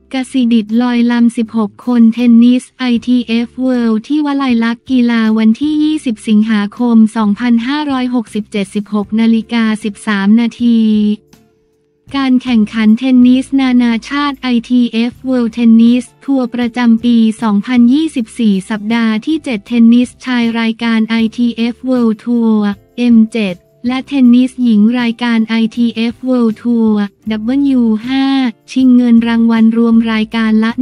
กสิดิษฐ์ลอยลำ16 คนเทนนิส ITF World ที่วลัยลักษณ์กีฬาวันที่20 สิงหาคม 2567 16:13 นาทีการแข่งขันเทนนิสนานาชาติ ITF World Tennis Tour ประจำปี 2024 สัปดาห์ที่ 7 เทนนิสชายรายการ ITF World Tour M7 และเทนนิสหญิงรายการ ITF World Tour W5 ชิงเงินรางวัลรวมรายการละ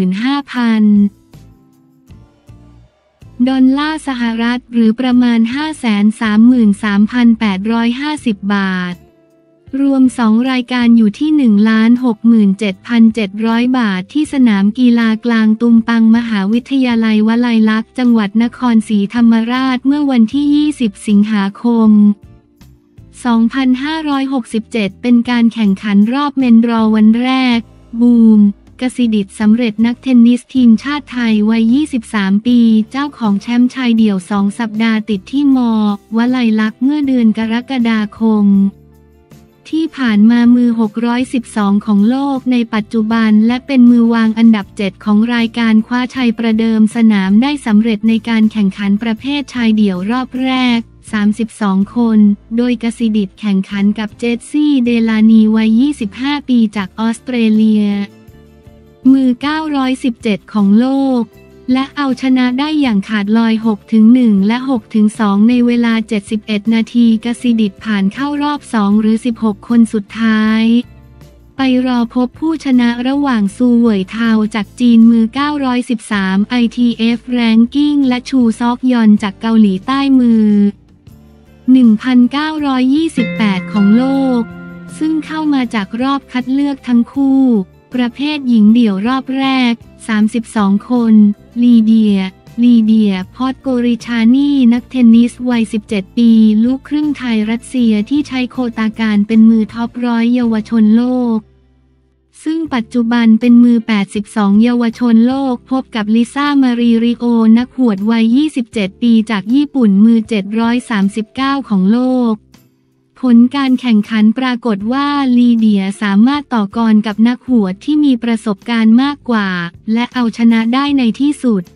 15,000 ดอลลาร์สหรัฐหรือประมาณ 533,850 บาทรวม2รายการอยู่ที่ 1,67,700 บาทที่สนามกีฬากลางตุมปังมหาวิทยาลัยวลัยลักษณ์จังหวัดนครศรีธรรมราชเมื่อวันที่ 20 สิงหาคม 2567 เป็นการแข่งขันรอบเมนดรอวันแรกบูมกสิดิษฐ์สำเร็จนักเทนนิสทีมชาติไทยวัย 23 ปีเจ้าของแชมป์ชายเดี่ยว2 สัปดาห์ติดที่ม.วลัยลักษณ์เมื่อเดือนกรกฎาคมที่ผ่านมามือ612ของโลกในปัจจุบันและเป็นมือวางอันดับ 7 ของรายการคว้าชัยประเดิมสนามได้สำเร็จในการแข่งขันประเภทชายเดี่ยวรอบแรก32 คนโดยกสิดิษฐ์แข่งขันกับเจสซี่เดลานีวัย 25 ปีจากออสเตรเลียมือ917ของโลกและเอาชนะได้อย่างขาดลอย 6-1 และ 6-2 ในเวลา 71 นาทีกสิดิษฐ์ผ่านเข้ารอบ 2 หรือ 16 คนสุดท้ายไปรอพบผู้ชนะระหว่างซูเหวยเทาจากจีนมือ913 ITF Ranking และชูซอกยอนจากเกาหลีใต้มือ 1,928 ของโลกซึ่งเข้ามาจากรอบคัดเลือกทั้งคู่ประเภทหญิงเดี่ยวรอบแรก32 คนลีเดียพอดโกริชานีนักเทนนิสวัย 17 ปีลูกครึ่งไทยรัสเซียที่ใช้โควตาการเป็นมือท็อปร้อยเยาวชนโลกซึ่งปัจจุบันเป็นมือ82เยาวชนโลกพบกับลิซ่ามารีริโอนักหวดวัย 27 ปีจากญี่ปุ่นมือ739ของโลกผลการแข่งขันปรากฏว่าลีเดียสามารถต่อกรกับนักหวดที่มีประสบการณ์มากกว่าและเอาชนะได้ในที่สุด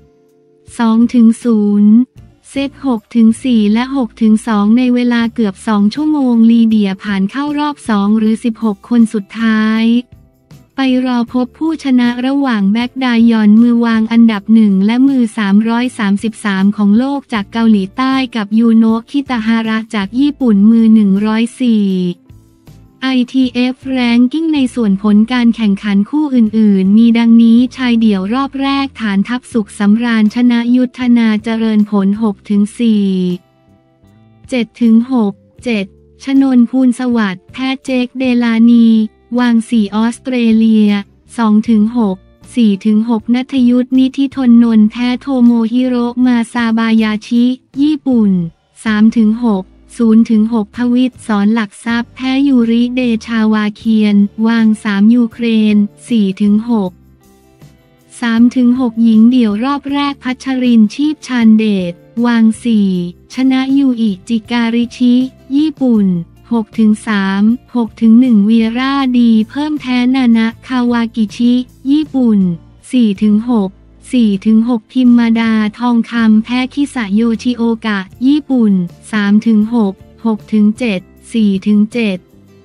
2-0 เซต 6-4 และ 6-2 ในเวลาเกือบ2 ชั่วโมงลีเดียผ่านเข้ารอบ 2 หรือ 16 คนสุดท้ายไปรอพบผู้ชนะระหว่างแบ็กดายอนมือวางอันดับ 1 และมือ333ของโลกจากเกาหลีใต้กับยูโนะคิตาฮาระจากญี่ปุ่นมือ104 ITF Ranking ในส่วนผลการแข่งขันคู่อื่นๆมีดังนี้ชายเดี่ยวรอบแรกฐานทัพสุขสำราญชนะยุทธนาเจริญผล 6-4 7-6 7 ชนนพูลสวัสดิ์แพ้เจคเดลานีวาง4ออสเตรเลีย 2-6 4-6 ณัฐยุทธนิธิธนนนท์แพ้โทโมฮิโร่มาซาบายาชิญี่ปุ่น 3-6 0-6 ภวิตรสอนหลักทรัพย์แพ้ยูริเดชาวาเคียนวาง3ยูเครน 4-6 3-6 หญิงเดี่ยวรอบแรกพัชรินทร์ชีพชาญเดชวาง4ชนะยูอิจิการิชิญี่ปุ่น6-3 6-1 วีราดีเพิ่มแพ้นานะคาวากิชิญี่ปุ่น 4-6 4-6 พิมมาดาทองคำแพ้คิสะโยชิโอกะญี่ปุ่น 3-6 6-7 4-7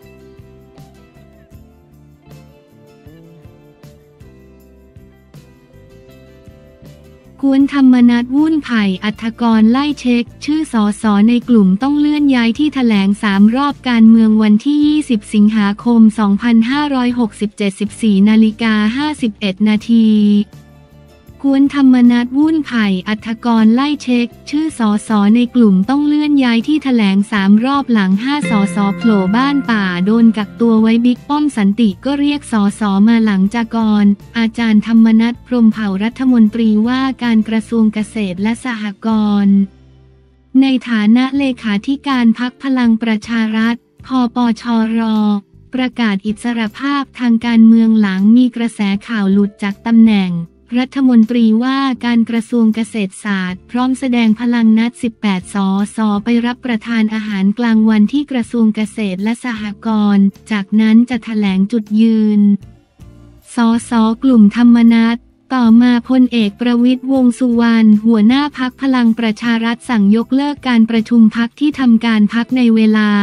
กวนธรรมนัสวุ่นไผ่อัฐกรไล่เช็คชื่อสสในกลุ่มต้องเลื่อนย้ายที่แถลง3 รอบการเมืองวันที่ 20 สิงหาคม 2567 14:51 นาทีกวนธรรมนัสวุ่นไผ่อัฐกรไล่เช็คชื่อสสในกลุ่มต้องเลื่อนย้ายที่แถลง3 รอบหลัง5 สสโผล่บ้านป่าโดนกักตัวไว้บิ๊กป้อมสันติก็เรียกสสมาหลังจากรอาจารย์ธรรมนัสพรหมเผ่ารัฐมนตรีว่าการกระทรวงเกษตรและสหกรณ์ในฐานะเลขาธิการพรรคพลังประชารัฐพปชรประกาศอิสรภาพทางการเมืองหลังมีกระแสข่าวหลุดจากตำแหน่งรัฐมนตรีว่าการกระทรวงเกษตรศาสตร์พร้อมแสดงพลังนัด18 สสไปรับประทานอาหารกลางวันที่กระทรวงเกษตรและสหกรณ์จากนั้นจะแถลงจุดยืนสสกลุ่มธรรมนัสต่อมาพลเอกประวิตรวงษ์สุวรรณหัวหน้าพรรคพลังประชารัฐสั่งยกเลิกการประชุมพรรคที่ทำการพรรคในเวลา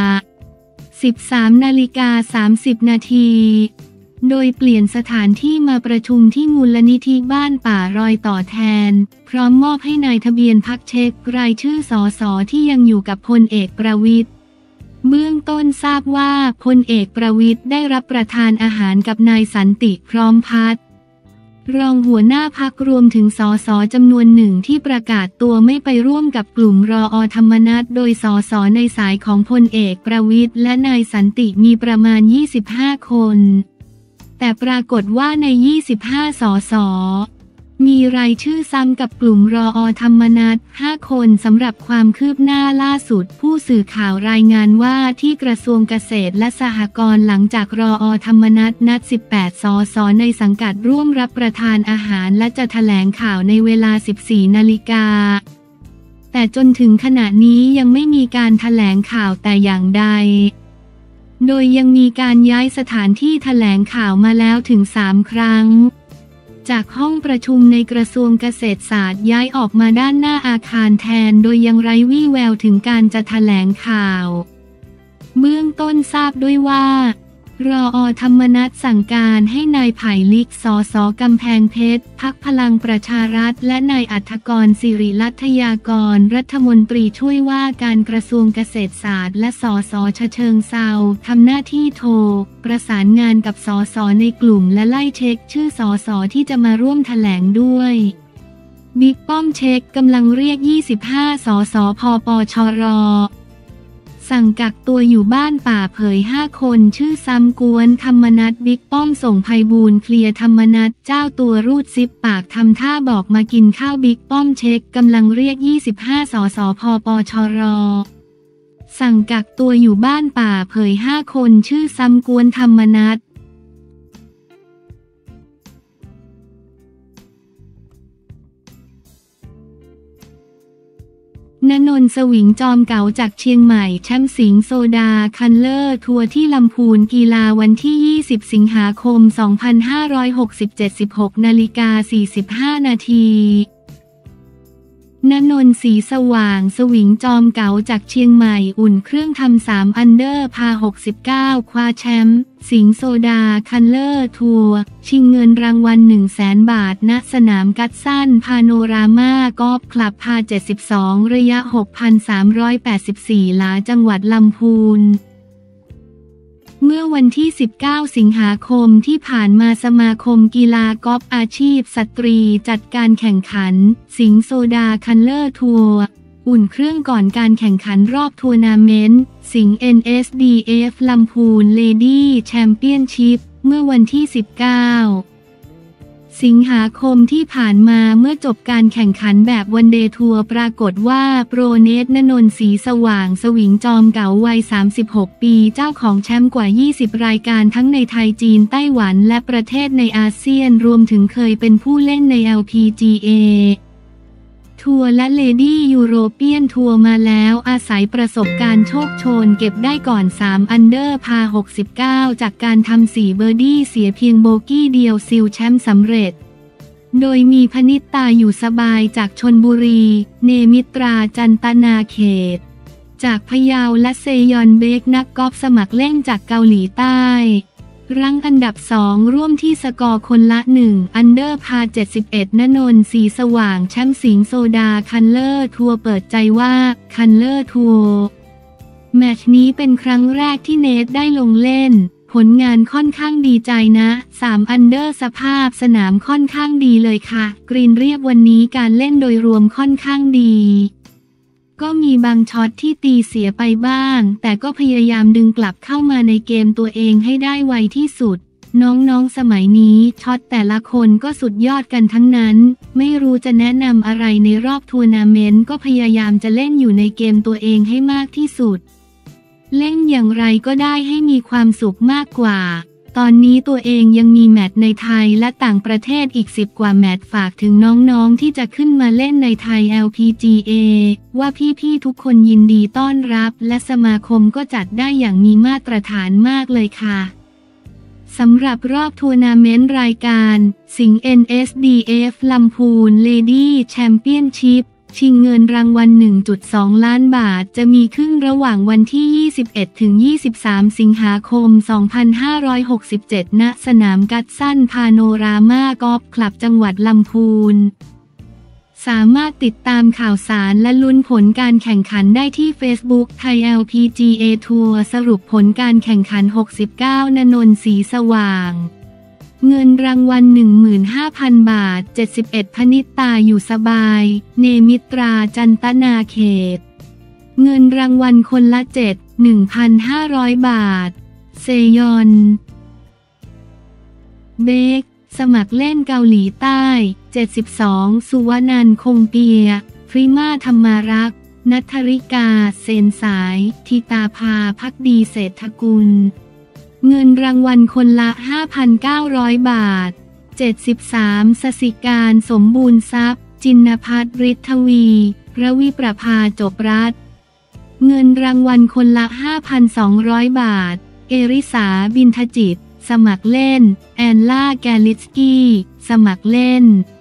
13:30 นาทีโดยเปลี่ยนสถานที่มาประชุมที่มูลนิธิบ้านป่ารอยต่อแทนพร้อมมอบให้นายทะเบียนพรรคเช็ครายชื่อสสที่ยังอยู่กับพลเอกประวิตรเบื้องต้นทราบว่าพลเอกประวิตรได้รับประทานอาหารกับนายสันติพร้อมพัฒน์รองหัวหน้าพรรครวมถึงสสจำนวนหนึ่งที่ประกาศตัวไม่ไปร่วมกับกลุ่มรอ.ธรรมนัสโดยสสในสายของพลเอกประวิตรและนายสันติมีประมาณ25คนแต่ปรากฏว่าใน25 สสมีรายชื่อซ้ำกับกลุ่มรอ.ธรรมนัส5คนสำหรับความคืบหน้าล่าสุดผู้สื่อข่าวรายงานว่าที่กระทรวงเกษตรและสหกรณ์หลังจากรอ.ธรรมนัสนัด18 สสในสังกัดร่วมรับประทานอาหารและจะแถลงข่าวในเวลา 14 นาฬิกาแต่จนถึงขณะนี้ยังไม่มีการแถลงข่าวแต่อย่างใดโดยยังมีการย้ายสถานที่แถลงข่าวมาแล้วถึง3 ครั้งจากห้องประชุมในกระทรวงเกษตรศาสตร์ย้ายออกมาด้านหน้าอาคารแทนโดยยังไร้วี่แววถึงการจะแถลงข่าวเบื้องต้นทราบด้วยว่ารอ.ธรรมนัสสั่งการให้นายไผ่ลิกสสกำแพงเพชรพรรคพลังประชารัฐและนายอัฐกรสิริลัทยากรรัฐมนตรีช่วยว่าการกระทรวงเกษตรศาสตร์และสสฉะเชิงเทราทำหน้าที่โทรประสานงานกับสสในกลุ่มและไล่เช็คชื่อสสที่จะมาร่วมแถลงด้วยบิ๊กป้อมเช็คกำลังเรียก25 สสพปชรสั่งกักตัวอยู่บ้านป่าเผย5 คนชื่อซ้ำกวนธรรมนัสบิ๊กป้อมส่งไพบูลย์เคลียร์ธรรมนัสเจ้าตัวรูดซิปปากทำท่าบอกมากินข้าวบิ๊กป้อมเช็คกำลังเรียก25 สสพปชรสั่งกักตัวอยู่บ้านป่าเผย5 คนชื่อซ้ำกวนธรรมนัสณนนท์สวิงจอมเก๋าจากเชียงใหม่แชมป์สิงห์โซดาคันเลอร์ทัวร์ที่ลำพูนกีฬาวันที่ 20 สิงหาคม 2567 16:45 นาทีณนนท์ศรีสว่างสวิงจอมเก๋าจากเชียงใหม่อุ่นเครื่องทำ3 อันเดอร์พา 69 คว้าแชมป์สิงห์โซดาคันเลอร์ทัวร์ชิงเงินรางวัล 100,000 บาทณสนามกัดสั้นพาโนรามากอล์ฟคลับพา 72 ระยะ 6,384 หลาจังหวัดลำพูนเมื่อวันที่ 19 สิงหาคมที่ผ่านมาสมาคมกีฬากอล์ฟอาชีพสตรีจัดการแข่งขันสิงห์โซดาคันเลอร์ทัวร์อุ่นเครื่องก่อนการแข่งขันรอบทัวร์นาเมนต์สิงห์ NSDF ลำพูนเลดี้แชมเปี้ยนชิพเมื่อวันที่ 19 สิงหาคมที่ผ่านมาเมื่อจบการแข่งขันแบบวันเดย์ทัวร์ปรากฏว่าโปรเนตณนนท์ศรีสว่างสวิงจอมเก๋าวัย 36 ปีเจ้าของแชมป์กว่า 20 รายการทั้งในไทยจีนไต้หวันและประเทศในอาเซียนรวมถึงเคยเป็นผู้เล่นใน LPGA ทัวร์และเลดี้ยูโรเปียนทัวร์มาแล้วอาศัยประสบการณ์โชคโชนเก็บได้ก่อน3 อันเดอร์พา 69 จากการทำ4 เบอร์ดี้เสียเพียงโบกี้เดียวซิลแชมป์สำเร็จโดยมีพนิตตาอยู่สบายจากชลบุรีเนมิตราจันตนาเขตจากพะเยาและเซยอนเบกนักกอล์ฟสมัครเล่นจากเกาหลีใต้รั้งอันดับ2ร่วมที่สกอร์คนละ1 อันเดอร์พา 71ณนนท์ศรีสว่างแชมป์สิงห์โซดาคันเลอร์ทัวร์เปิดใจว่าคันเลอร์ทัวร์แมตช์นี้เป็นครั้งแรกที่เนทได้ลงเล่นผลงานค่อนข้างดีใจนะ3 อันเดอร์สภาพสนามค่อนข้างดีเลยค่ะกรีนเรียบวันนี้การเล่นโดยรวมค่อนข้างดีก็มีบางช็อตที่ตีเสียไปบ้างแต่ก็พยายามดึงกลับเข้ามาในเกมตัวเองให้ได้ไวที่สุดน้องๆสมัยนี้ช็อตแต่ละคนก็สุดยอดกันทั้งนั้นไม่รู้จะแนะนำอะไรในรอบทัวร์นาเมนต์ก็พยายามจะเล่นอยู่ในเกมตัวเองให้มากที่สุดเล่นอย่างไรก็ได้ให้มีความสุขมากกว่าตอนนี้ตัวเองยังมีแมตช์ในไทยและต่างประเทศอีก10 กว่าแมตช์ฝากถึงน้องๆที่จะขึ้นมาเล่นในไทย LPGA ว่าพี่ๆทุกคนยินดีต้อนรับและสมาคมก็จัดได้อย่างมีมาตรฐานมากเลยค่ะสำหรับรอบทัวร์นาเมนต์รายการสิงห์ NSDF ลำพูน Lady Championship ชิงเงินรางวัล 1.2 ล้านบาทจะมีขึ้นระหว่างวันที่ 21 ถึง 23 สิงหาคม 2567 ณ สนามกัตสันพาโนรามากอล์ฟคลับจังหวัดลำพูนสามารถติดตามข่าวสารและลุ้นผลการแข่งขันได้ที่ Facebook ไทย LPGA ทัวร์สรุปผลการแข่งขัน 69 ณ นนท์ศรีสว่างเงินรางวัล 15,000 บาท 71 พนิตาอยู่สบาย เนมิตราจันตนาเขตเงินรางวัลคนละ 1,500 บาท เซยอน เบกสมัครเล่นเกาหลีใต้ 72 สุวนันท์คงเปีย พริมาธรรมารักษ์ณัฐริกา เซนสายธิตาภา ภักดีเศรษฐกุลเงินรางวัลคนละ 5,900 บาท 73 สสิการสมบูรณ์ทรัพย์ จินภัทร ฤทธวี ระวิประภา จบรัตน์เงินรางวัลคนละ 5,200 บาท เอริสา บินทจิต สมัครเล่น แอนล่า แกลิสกี้ สมัครเล่น